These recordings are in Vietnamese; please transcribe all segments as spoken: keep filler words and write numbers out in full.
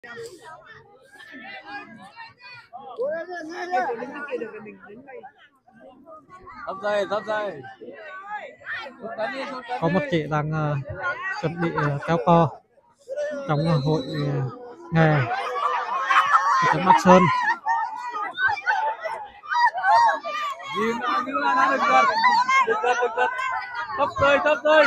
Thấp dây, thấp dây. Có một chị đang uh, chuẩn bị uh, kéo co trong uh, hội uh, nghề thị trấn Bắc Sơn. Nhìn đã, như là đã được gần, được gần, được gần. Thấp dây, thấp dây.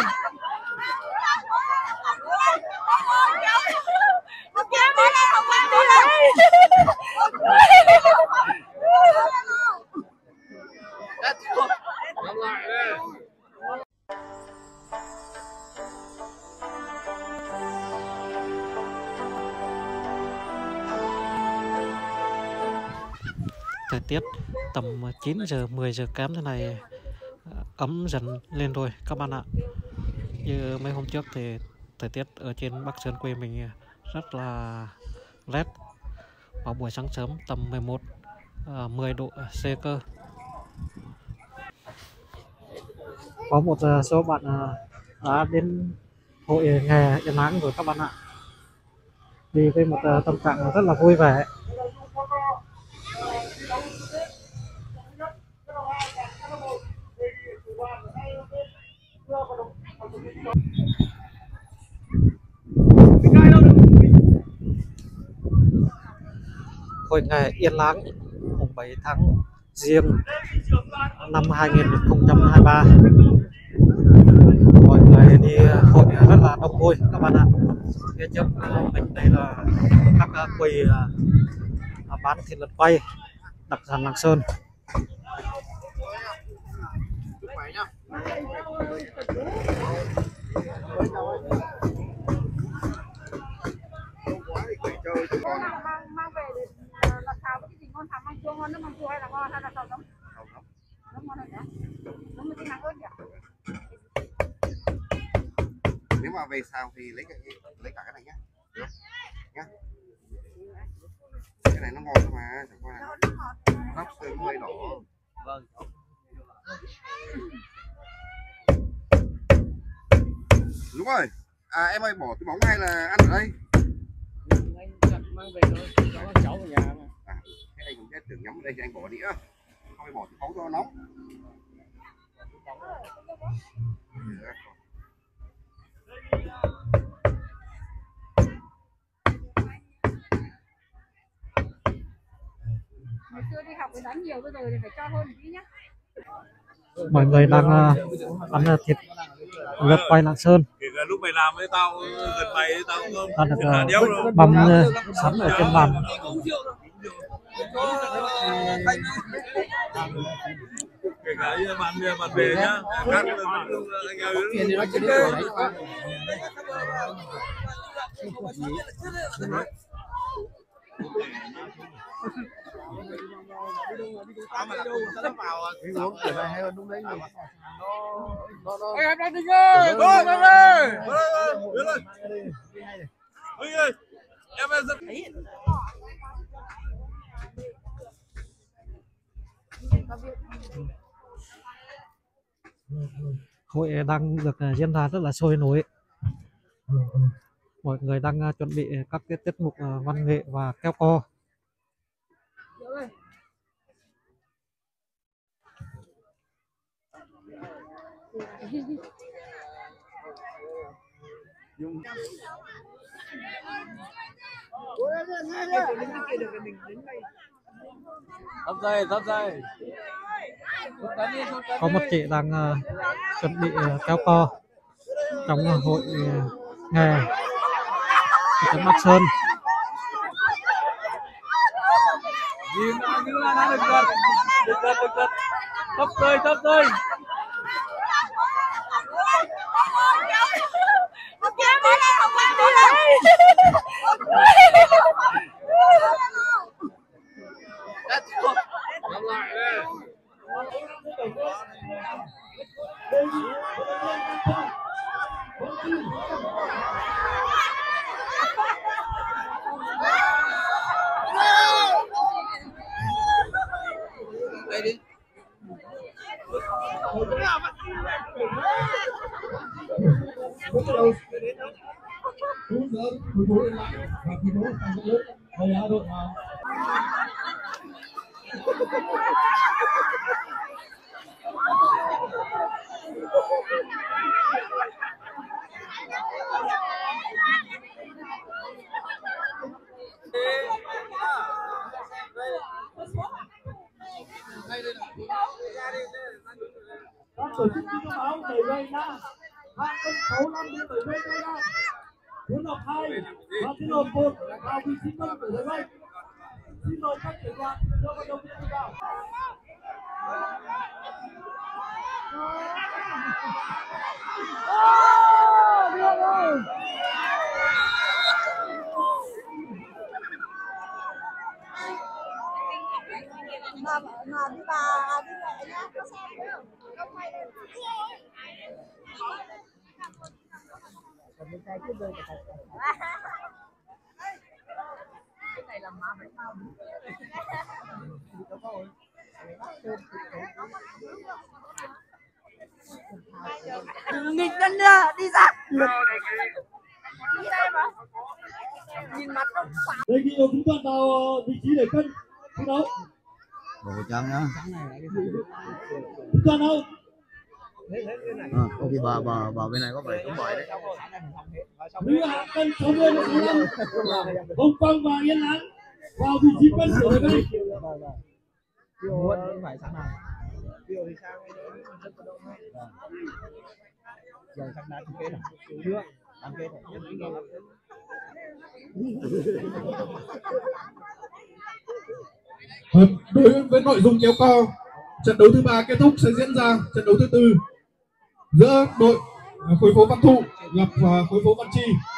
Thời tiết tầm chín giờ mười giờ kém thế này ấm dần lên rồi các bạn ạ. Như mấy hôm trước thì thời tiết ở trên Bắc Sơn quê mình rất là rét, vào buổi sáng sớm tầm mười một mười độ C cơ. Có một số bạn đã đến hội nghề Yên Láng rồi các bạn ạ, đi với một tâm trạng rất là vui vẻ. Hội nghề Yên Láng mùng bảy tháng Giêng năm hai nghìn không trăm hai mươi ba, mọi người đi hội rất là đông vui các bạn ạ. Phía trước mình đây là các quầy bán thịt lợn quay đặc sản Lạng Sơn. Mang về là xào với cái gì ngon, xào măng chua ngon, nước măng chua hay là ngon hay là xào giống? Xào giống. Nó ngon hơn nhỉ? Nó mới cái nắng ớt nhỉ? Nếu mà về xào thì lấy cái lấy cả cái này nhá. Được. Nhá. Cái này nó ngon thôi mà, chẳng qua nắp sườn hơi đỏ. Vâng. Đúng rồi. À em ơi, bỏ cái bóng hay là ăn ở đây? Mang về thôi, cháu cháu ở nhà mà. À, cái anh cũng biết tưởng nhắm ở đây thì anh bỏ đĩa, không phải bỏ cái bóng cho nó nóng. Ngày xưa đi học thì đánh nhiều, bây giờ thì phải cho hơn một tí nhá. Mọi người đang uh, ăn thịt lợn quay Lạng Sơn. Lúc mày làm với tao gần mày tao không Ta được uh, băm uh, sắn ở trên bàn. Kể cả như bạn bạn về nhá, khác anh ơi. Em đang đi ơi, bố em ơi, ơi, em em rất Hội đang được diễn ra rất là sôi nổi. Mọi người đang chuẩn bị các cái tiết mục văn nghệ và kéo co. Thấp dây, thấp dây. Có một chị đang uh, chuẩn bị uh, kéo co trong uh, hội uh, nghề thị trấn Bắc Sơn. Nhìn đã, như là đã được gần, được gần, được gần. Thấp dây, thấp dây. Đây đi. Hướng dẫn thành phố Yên Lạng thi đấu thành rất lớn. Đây là đội Ban tổ chức thông báo đẩy về ra hạng cân sáu năm đến bảy mươi kg, Hiếu Ngọc hai và Thiên Hồn một vào vị trí cân của đẩy về. Xin mời các trưởng đoàn cho vận động viên đi vào. mà mà đi bà đi mẹ nhá. Cái này là má phải mau. Nghịch lên đi ra. Đi đây mà. Nhìn mặt nó phá. Đề nghị chúng ta vào vị trí để cân thi đấu. Bộ chân nhá. Chúng ta đâu? À, ok bà bà bà bên này có vẻ cũng vậy đấy. Nữ hạng cân sáu mươi đến sáu mươi lăm. Hồng Quang và Yên Lãng vào vị trí cân của đẩy về. Phải sẵn nào. Điều thì sao? Giờ sẵn đã chung kết rồi. Chưa. Đăng kết rồi. Đối với nội dung kéo co, trận đấu thứ ba kết thúc sẽ diễn ra trận đấu thứ tư giữa đội khối phố Văn Thụ gặp khối phố Văn Chi.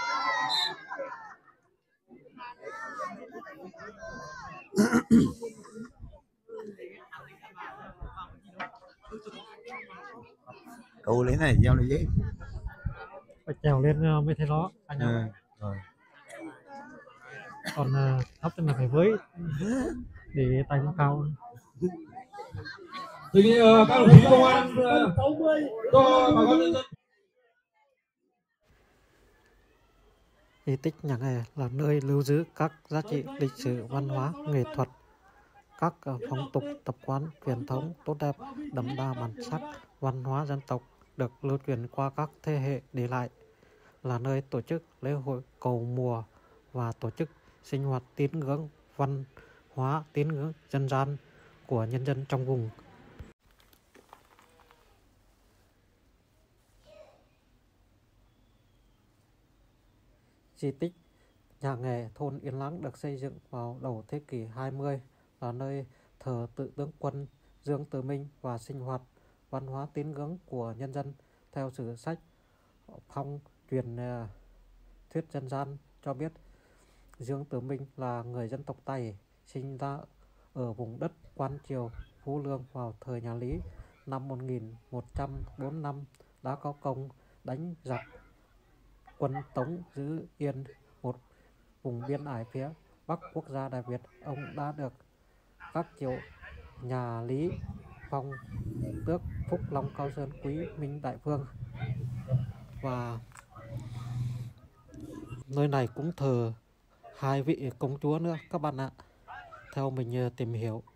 Cậu lấy này giao này dễ. Phải trèo lên mới thấy nó anh Ừ. Rồi. Còn thấp thì là phải với để tay nó cao. Đề nghị các đồng chí công an cho bà con nhân dân. Di tích nhà nghề là nơi lưu giữ các giá trị lịch sử, văn hóa, nghệ thuật, các phong tục tập quán truyền thống tốt đẹp, đậm đà bản sắc văn hóa dân tộc được lưu truyền qua các thế hệ để lại, là nơi tổ chức lễ hội cầu mùa và tổ chức sinh hoạt tín ngưỡng văn hóa, tín ngưỡng dân gian của nhân dân trong vùng. Di tích nhà nghề thôn Yên Lãng được xây dựng vào đầu thế kỷ hai mươi, là nơi thờ tự tướng quân Dương Tử Minh và sinh hoạt văn hóa tín ngưỡng của nhân dân. Theo sử sách phong truyền uh, thuyết dân gian cho biết, Dương Tử Minh là người dân tộc Tày, sinh ra ở vùng đất Quan Triều Phú Lương vào thời nhà Lý. Năm một nghìn một trăm bốn mươi lăm đã có công đánh giặc quân Tống giữ yên một vùng biên ải phía bắc quốc gia Đại Việt. Ông đã được các triều nhà Lý phong tước Phúc Long Cao Sơn Quý Minh Đại Vương, và nơi này cũng thờ hai vị công chúa nữa các bạn ạ, theo mình tìm hiểu.